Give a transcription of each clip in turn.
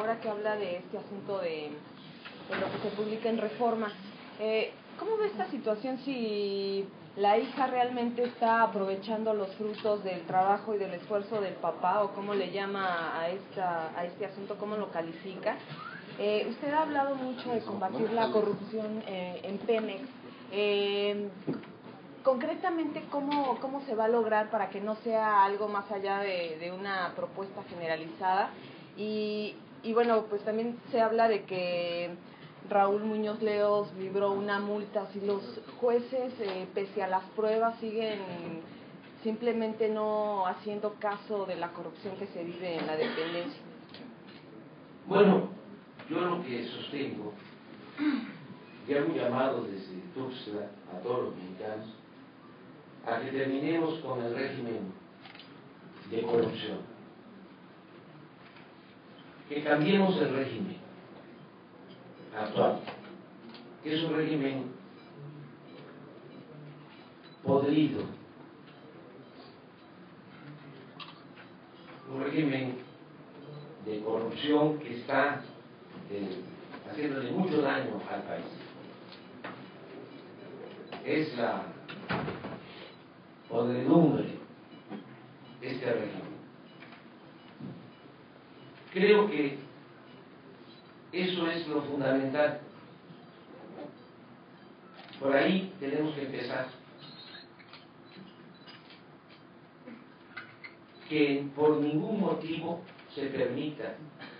ahora que habla de este asunto de lo que se publica en Reforma, ¿cómo ve esta situación si la hija realmente está aprovechando los frutos del trabajo y del esfuerzo del papá, o cómo le llama a este asunto, cómo lo califica? Usted ha hablado mucho de combatir la corrupción en Pemex. Concretamente, ¿cómo se va a lograr para que no sea algo más allá de una propuesta generalizada? Y bueno, pues también se habla de que Raúl Muñoz Leos libró una multa si los jueces, pese a las pruebas, siguen simplemente no haciendo caso de la corrupción que se vive en la dependencia. Bueno, yo lo que sostengo, y hago un llamado desde Tuxtla a todos los mexicanos, a que terminemos con el régimen de corrupción, que cambiemos el régimen actual, que es un régimen podrido, un régimen de corrupción que está haciéndole mucho daño al país. Es la podredumbre de este régimen. Creo que eso es lo fundamental. Por ahí tenemos que empezar. Que por ningún motivo se permita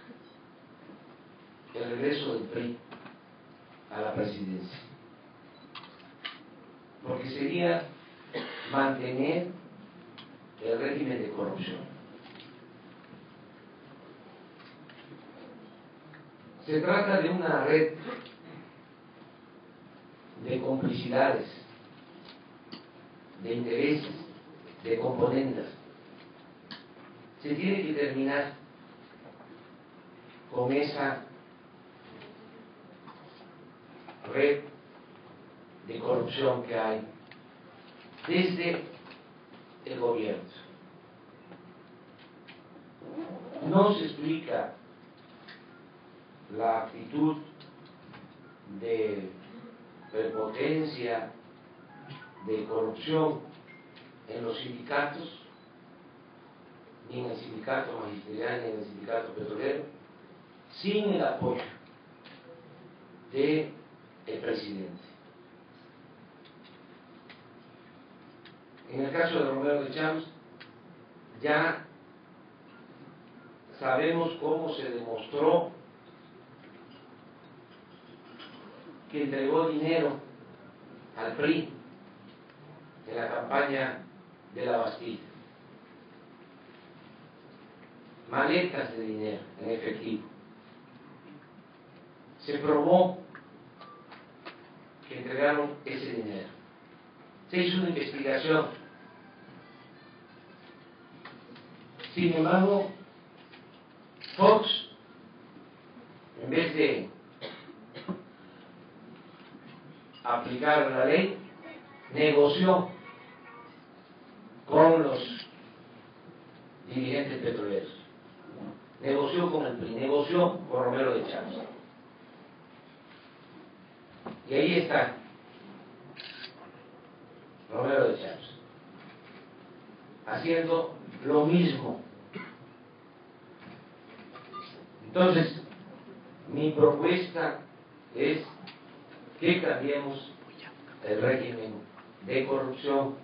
el regreso del PRI a la presidencia, porque sería mantener el régimen de corrupción. Se trata de una red de complicidades, de intereses, de componendas. Se tiene que terminar con esa red de corrupción que hay desde el gobierno. No se explica la actitud de prepotencia, de corrupción en los sindicatos, ni en el sindicato magisterial, ni en el sindicato petrolero, sin el apoyo del presidente. En el caso de Romero de Champs, ya sabemos cómo se demostró que entregó dinero al PRI en la campaña de la Bastilla. Maletas de dinero en efectivo. Se probó que entregaron ese dinero. Se hizo una investigación. Sin embargo, Fox, en vez de aplicar la ley, negoció con los dirigentes petroleros, negoció con el PRI, negoció con Romero de Champs. Y ahí está Romero de Champs haciendo lo mismo. Entonces, mi propuesta es que cambiemos el régimen de corrupción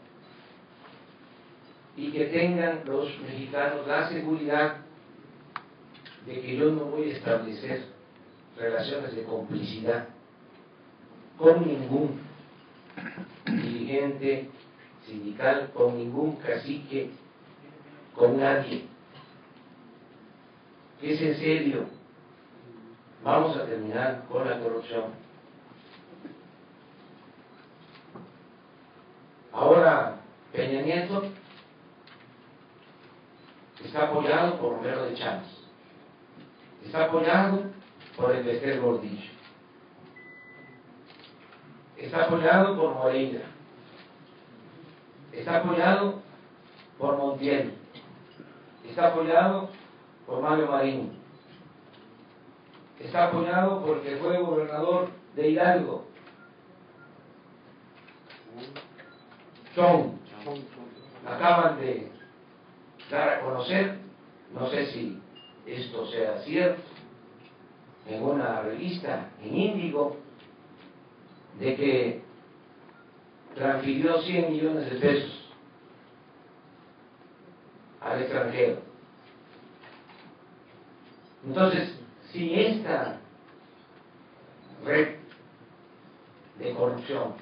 y que tengan los mexicanos la seguridad de que yo no voy a establecer relaciones de complicidad con ningún dirigente sindical, con ningún cacique, con nadie. Es en serio. Vamos a terminar con la corrupción. Ahora, Peña Nieto está apoyado por Romero de Champs, está apoyado por el Bester Gordillo, está apoyado por Moreira, está apoyado por Montiel, está apoyado por Mario Marín. está apoyado porque fue gobernador de Hidalgo. Acaban de dar a conocer, no sé si esto sea cierto, en una revista, en Índigo, de que transfirió 100 millones de pesos al extranjero. Entonces, si esta red de corrupción,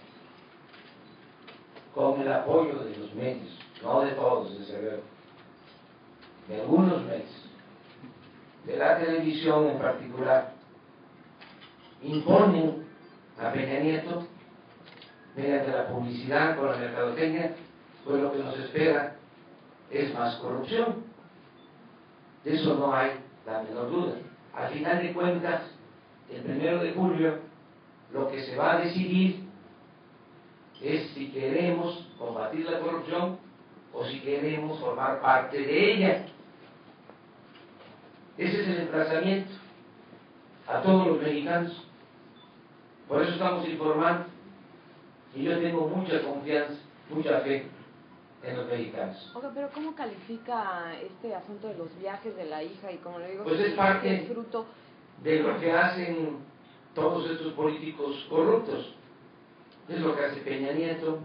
con el apoyo de los medios, no de todos, desde luego, de algunos medios, de la televisión en particular, imponen a Peña Nieto mediante la publicidad, con la mercadotecnia, pues lo que nos espera es más corrupción. De eso no hay la menor duda. Al final de cuentas, el 1 de julio, lo que se va a decidir es si queremos combatir la corrupción o si queremos formar parte de ella. Ese es el emplazamiento a todos los mexicanos. Por eso estamos informando. Y yo tengo mucha confianza, mucha fe en los mexicanos. Oiga, pero ¿cómo califica este asunto de los viajes de la hija? Y como le digo, pues es parte es fruto de lo que hacen todos estos políticos corruptos. Es lo que hace Peña Nieto,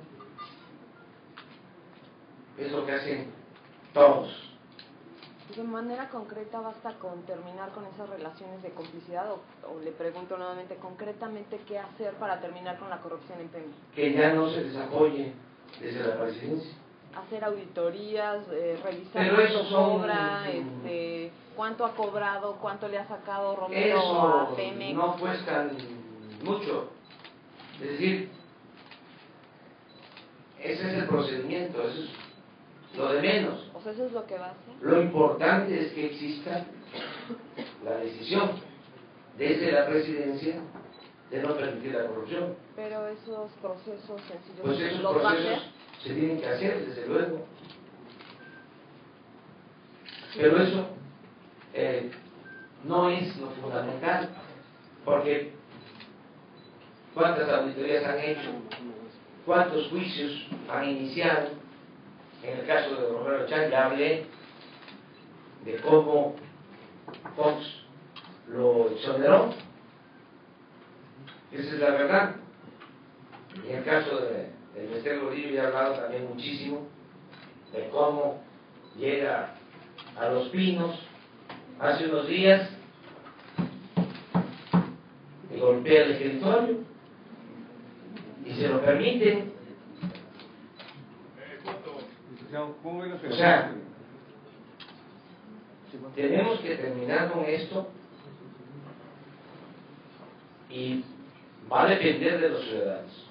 es lo que hacen todos. De manera concreta, ¿basta con terminar con esas relaciones de complicidad? O le pregunto nuevamente, concretamente, ¿qué hacer para terminar con la corrupción en Pemex? Que ya no se les apoye desde la presidencia. Hacer auditorías, revisar Pero cuánto eso son... cobra, cuánto ha cobrado, cuánto le ha sacado Romero eso a Pemex. No cuestan mucho. Es decir, ese es el procedimiento, eso es lo de menos. O sea, eso es lo que va a hacer. Lo importante es que exista la decisión desde la presidencia de no permitir la corrupción. Pero esos procesos sencillos, pues esos ¿los va a hacer? procesos se tienen que hacer, desde luego. Pero eso no es lo fundamental, porque ¿cuántas auditorías han hecho? ¿Cuántos juicios han iniciado? En el caso de Romero Chang ya hablé de cómo Fox lo exoneró. Esa es la verdad. En el caso del Mester Gordillo ya he hablado también muchísimo de cómo llega a Los Pinos hace unos días y golpea el escritorio y se lo permiten. O sea, tenemos que terminar con esto y va a depender de los ciudadanos.